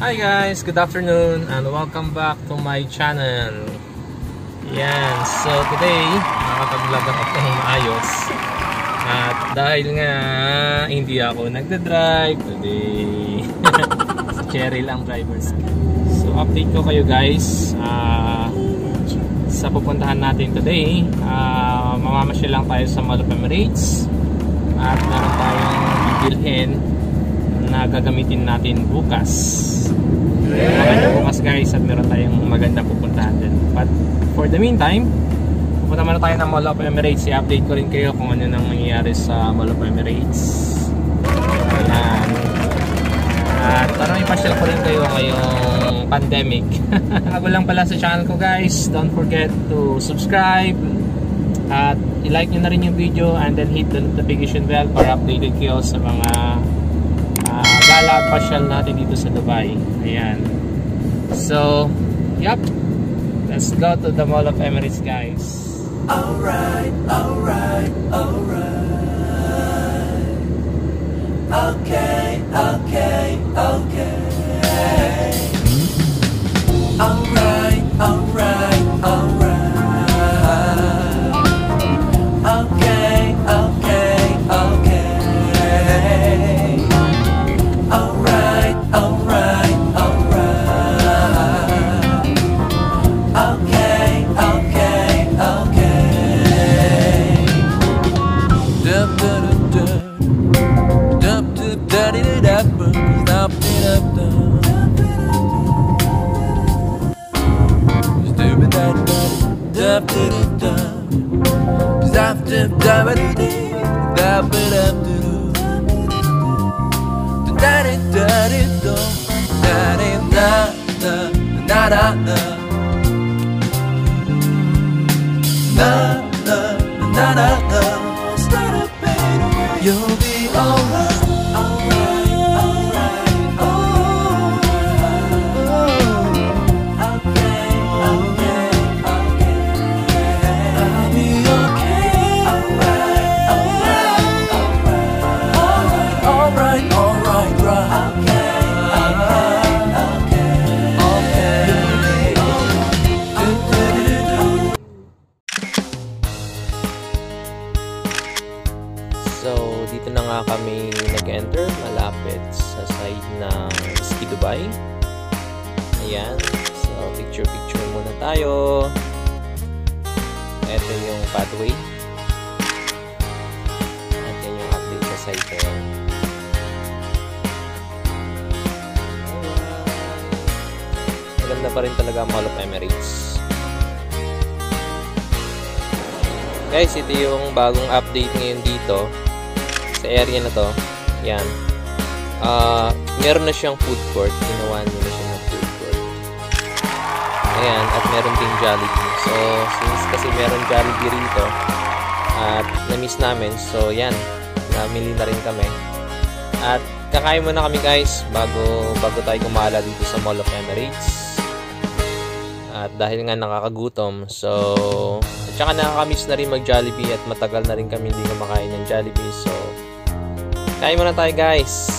Hi guys, good afternoon and welcome back to my channel. Yan, so today nakapag-vlog ako ng maayos. At dahil nga hindi ako nagda-drive today, si Cherry lang driver na. So update ko kayo guys sa pupuntahan natin today. Mamamasyal lang tayo sa Mall of Emirates at meron tayong bibilhin na gagamitin natin bukas. Bukas guys, at meron tayong maganda pupuntahan din. But for the meantime, pupunta muna tayo ng Mall of Emirates. I-update ko rin kayo kung ano nang nangyayari sa Mall of Emirates. Ayan. At parang ipasyal ko rin kayo ngayong pandemic. Bago lang pala sa channel ko guys, don't forget to subscribe at i-like nyo na rin yung video and then hit the notification bell para updated kayo sa mga gala at pasyal natin dito sa Dubai. Ayan. So, yep. Let's go to the Mall of Emirates, guys. Alright, alright, alright. Okay, okay, okay. Alright, alright, alright. Okay, okay, okay. Alright, alright, alright. Okay, okay, okay. Dub dub dub dub dub dub dub dub dub you'll be alright, alright, alright, okay, okay, okay. I'll be okay, alright, alright, alright, alright, alright, right. So, dito na nga kami nag-enter, malapit sa side ng Ski Dubai. Ayan. So, picture-picture muna tayo. Ito yung pathway. At yan yung update sa side ko. Maganda pa rin talaga ang Mall of Emirates. Guys, ito yung bagong update ngayon dito sa area na to. Yan. Meron na siyang food court. Ginawa nyo na siya ng food court. Ayan. At meron ding Jollibee. So, since kasi meron Jollibee rito at na-miss namin. So, yan. Namili na rin kami. At kakain muna kami guys bago tayo gumala dito sa Mall of Emirates. At dahil nga nakakagutom. So, at saka nakakamiss na rin mag-Jollibee at matagal na rin kami hindi kumakain ng Jollibee. So, kain muna tayo guys.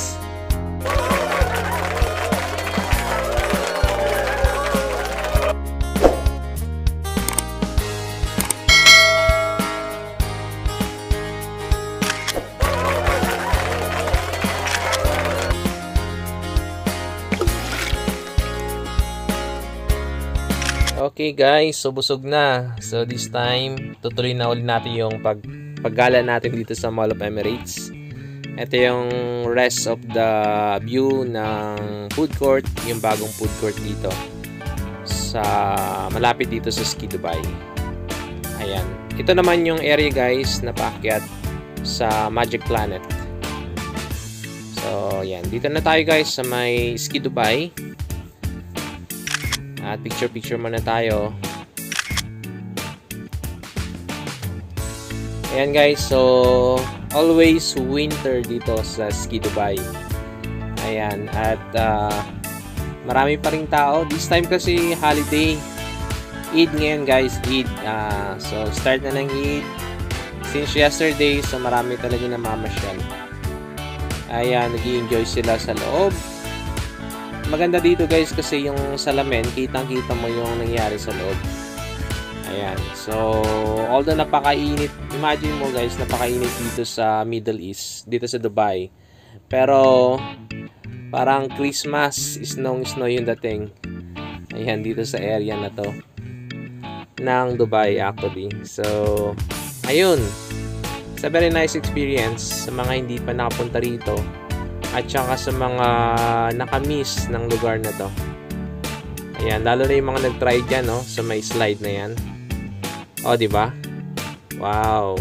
Okay guys, so busog na. So this time, tutuloy na ulit natin yung paggala natin dito sa Mall of Emirates. Ito yung rest of the view ng food court, yung bagong food court dito sa malapit dito sa Ski Dubai. Ayan. Ito naman yung area guys na paakyat sa Magic Planet. So, ayan. Dito na tayo guys sa may Ski Dubai. At picture muna tayo. Ayan guys, so always winter dito sa Ski Dubai. Ayan, at marami pa ring tao. This time kasi holiday. Eid ngayon guys, Eid. So start na ng Eid. Since yesterday, so marami talaga namamasyal. Ayan, nag-i-enjoy sila sa loob. maganda dito guys kasi yung salamin, kitang-kita mo yung nangyari sa loob. Ayan. So, although napakainit, imagine mo guys, napakainit dito sa Middle East, dito sa Dubai. Pero, parang Christmas, snow yung dating. Ayan, dito sa area na to. Ng Dubai actually. So, ayun. It's a very nice experience sa mga hindi pa nakapunta rito. At saka sa mga nakamiss ng lugar na to. Ayan, lalo na yung mga nag-try dyan, no? Sa may slide na yan. O, diba? Wow!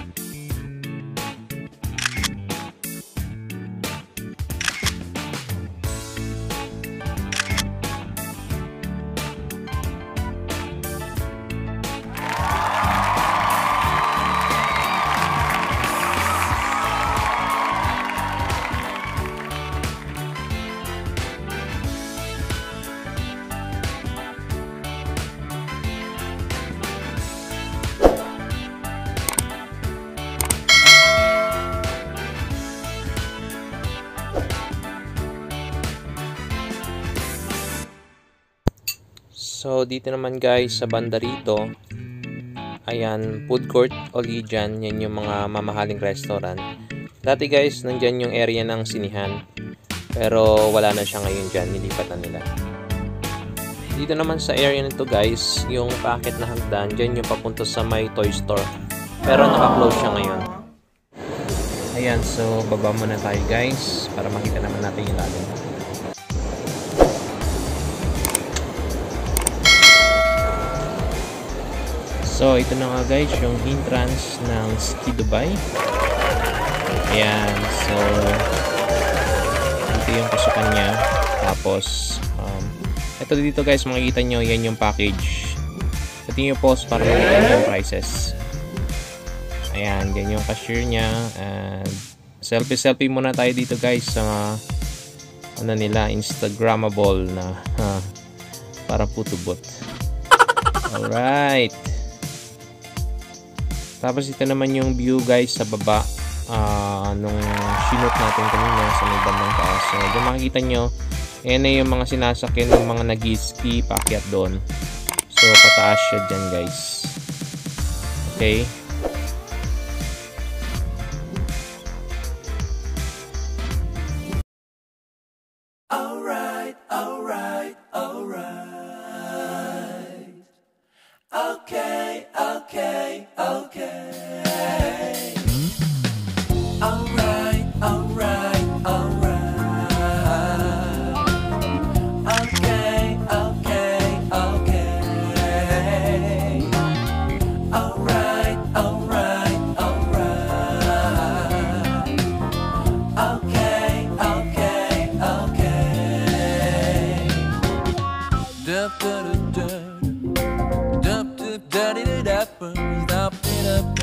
So, dito naman guys, sa banda rito, ayan, food court o Lijan, yan yung mga mamahaling restaurant. Dati guys, nandyan yung area ng sinihan. Pero wala na siya ngayon dyan, nilipat na nila. Dito naman sa area nito guys, yung packet na hagdan, dyan yung papunta sa may toy store. Pero naka-close siya ngayon. Ayan, so baba muna tayo guys, para makita naman natin yung lalim. So, ito na nga guys, yung entrance ng Ski Dubai. Ayan, so ito yung pasukan niya. Tapos, ito dito guys, makikita nyo, yan yung package. Ito yung post para makikita yung prices. Ayan, yan yung cashier niya. And selfie muna tayo dito guys sa ano nila, Instagrammable na para photo-booth. Alright. Tapos ito naman yung view guys sa baba nung sinot natin kanina sa may bandang taas. So dyan makikita nyo, yan na yung mga sinasakyan ng mga nag-ski paakyat doon. So pataas siya dyan guys. Okay. Alright, alright, alright. Okay, okay, okay. Alright, alright, alright. Okay, okay, okay. Alright, alright, alright. Okay, okay, okay. Dup, dup, dup, dup, dup, dup, dup, dup, dup,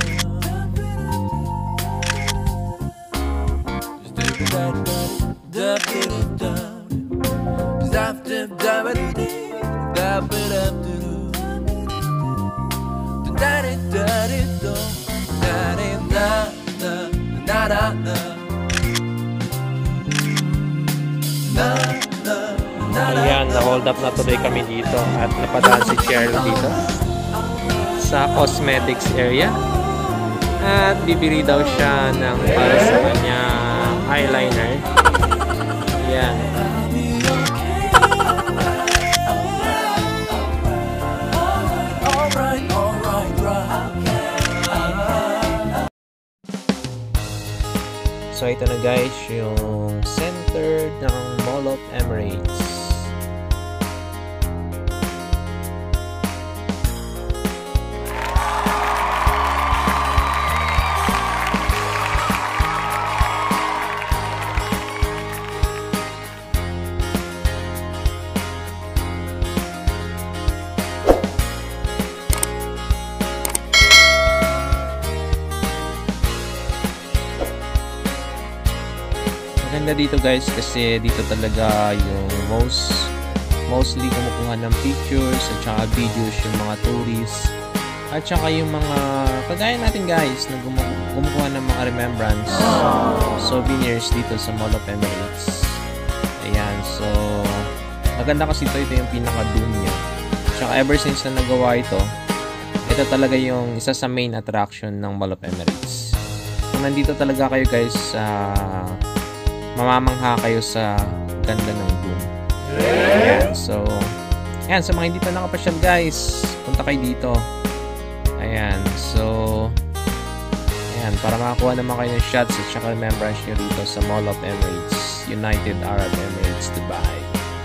Ayan, na-hold up na tuloy kami dito at napadaan si Cheryl dito sa cosmetics area at bibili daw siya ng para sa kanya eyeliner. Ayan. So ito na guys yung center ng Mall of Emirates. Maganda dito guys kasi dito talaga yung mostly kumukuha ng pictures at saka videos yung mga tourists at saka yung mga kagaya natin guys na kumukuha ng mga remembrance souvenirs dito sa Mall of Emirates. Ayan, so maganda kasi ito yung pinaka-doom niya. Tsaka ever since na nagawa ito talaga yung isa sa main attraction ng Mall of Emirates. Kung nandito talaga kayo guys, mamamangha kayo sa ganda ng doom. Ayan, so ayan, sa mga hindi pa nakapasyal guys, punta kayo dito. Ayan, so ayan, para makakuha naman kayo ng shots at saka remembrance nyo dito sa Mall of Emirates, United Arab Emirates, Dubai.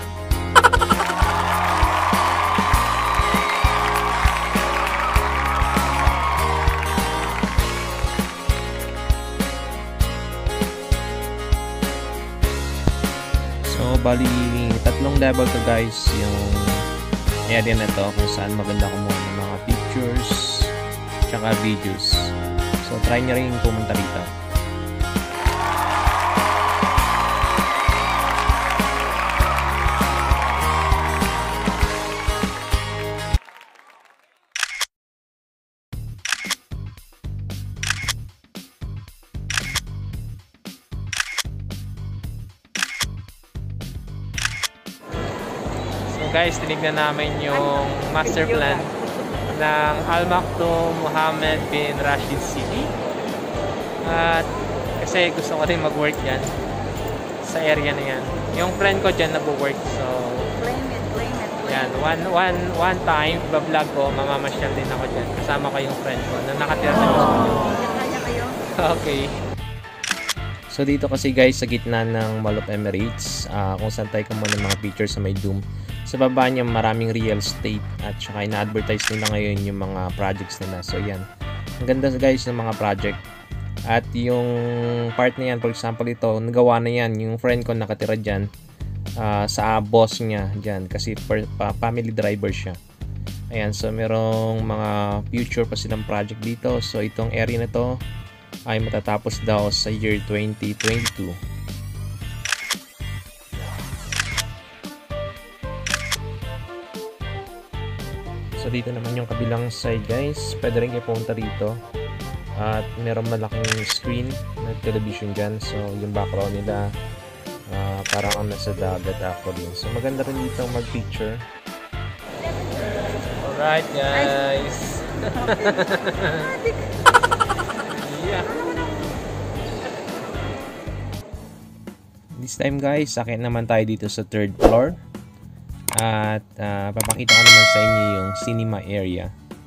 So, bali, 3 level to guys, yung area na to kung saan maganda kumuha ng mga pictures tsaka videos. So, try nyo rin pumunta rito. Guys, tinignan namin yung master plan ng Al Maktoum Mohammed bin Rashid City. At kasi gusto ko rin mag-work dyan sa area na yan. Yung friend ko dyan nag-work, so yan, one time bablog ko, mamamasyal din ako dyan kasama ko yung friend ko na nakatira sa okay. So dito kasi guys sa gitna ng Mall of Emirates, kung saan tayo kumuha ng mga pictures sa may doom, sa baba niya maraming real estate at saka ina-advertise nila ngayon yung mga projects nila. So yan, ang ganda guys ng mga project. At yung part na yan, for example ito, nagawa na yan, yung friend ko nakatira dyan, sa boss niya dyan kasi family driver siya. Ayan, so merong mga future pa silang project dito. So itong area na to ay matatapos daw sa year 2022. So dito naman yung kabilang side guys, pwede rin kayo pumunta dito at meron malaking screen na television dyan. So yung background nila parang ang nasa dagat actually. So maganda rin dito mag-picture. Alright guys. Yeah. This time guys, sakit naman tayo dito sa 3rd floor. At papakita ko naman sa inyo yung cinema area.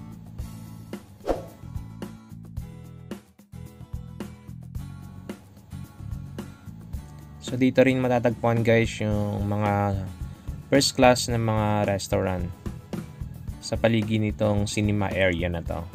So dito rin matatagpuan guys yung mga first class na mga restaurant sa paligid nitong cinema area na to.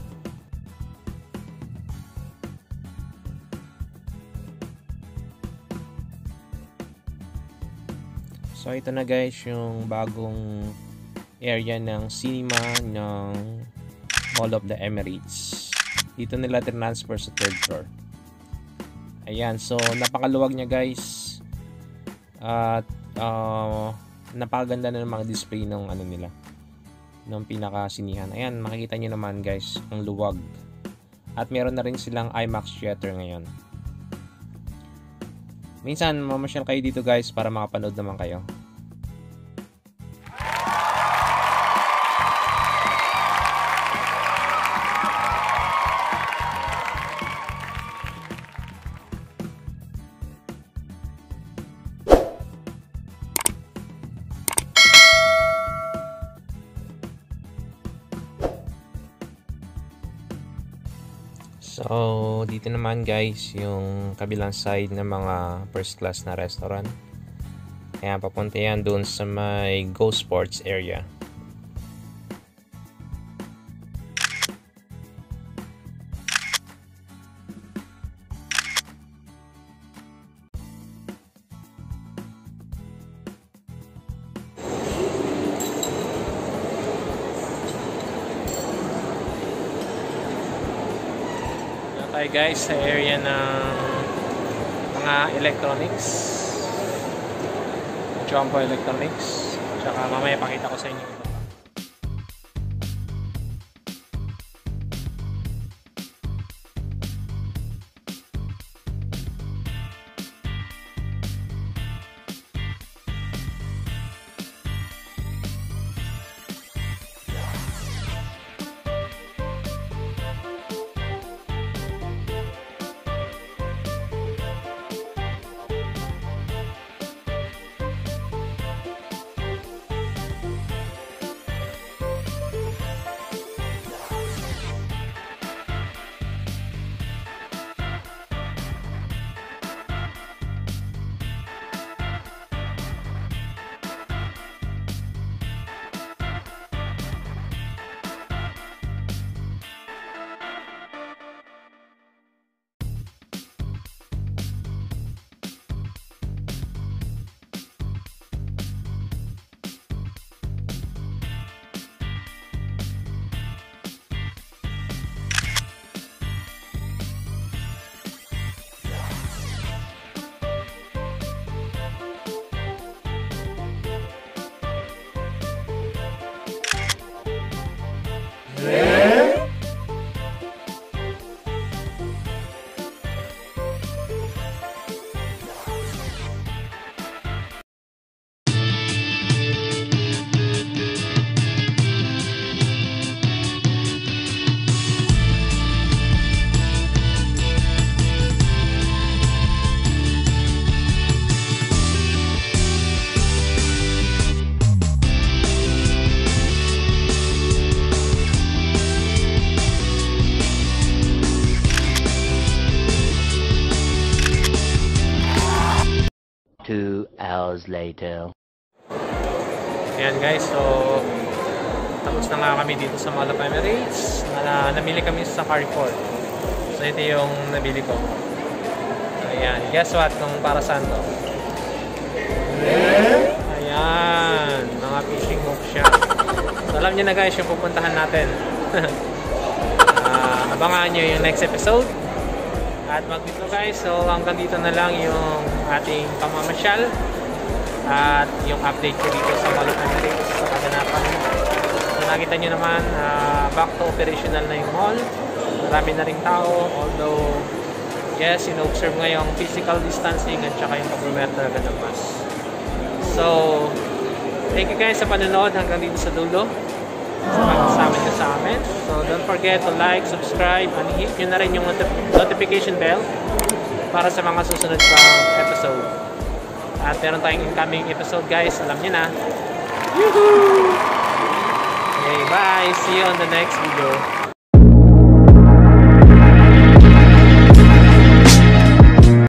So ito na guys yung bagong area ng cinema ng Mall of the Emirates. Dito nila transfer sa 3rd floor. Ayan, so napakaluwag niya guys. At napakaganda na ng mga display ng ano nila, ng pinaka-sinihan. Ayan, makikita niyo naman guys, ang luwag. At meron na rin silang IMAX theater ngayon. Minsan mamasyal kayo dito guys para makapanood naman kayo. So, dito naman guys, yung kabilang side ng mga first class na restaurant. Kaya papunta yan doon sa may Go Sports area. Tayo guys sa area ng mga electronics, Jumbo Electronics, tsaka mamaya pakita ko sa inyo iba pa. hours later. Ayan guys, so tapos na nga kami dito sa Mall of Emirates. Namili kami sa Carrefour. So ito yung nabili ko. Ayan, guess what kung para saan to? Ayan, mga fishing hook siya. So alam niyo na guys yung pupuntahan natin. Abangan nyo yung next episode. At magdito guys, so hanggang dito na lang yung ating pamamasyal at yung update ko dito sa Mall of Emirates sa kaganapan. So nakita nyo naman, back to operational na yung mall. Marami na rin tao, although yes, in-observe nga yung physical distancing at saka yung pag-wear talaga ng mask. So thank you guys sa panonood hanggang dito sa dulo. Kasama nyo sa amin. So don't forget to like, subscribe, and hit nyo na rin yung notification bell para sa mga susunod pang episode. At meron tayong incoming episode guys, alam nyo na. Yuhuu! Okay, bye! See you on the next video.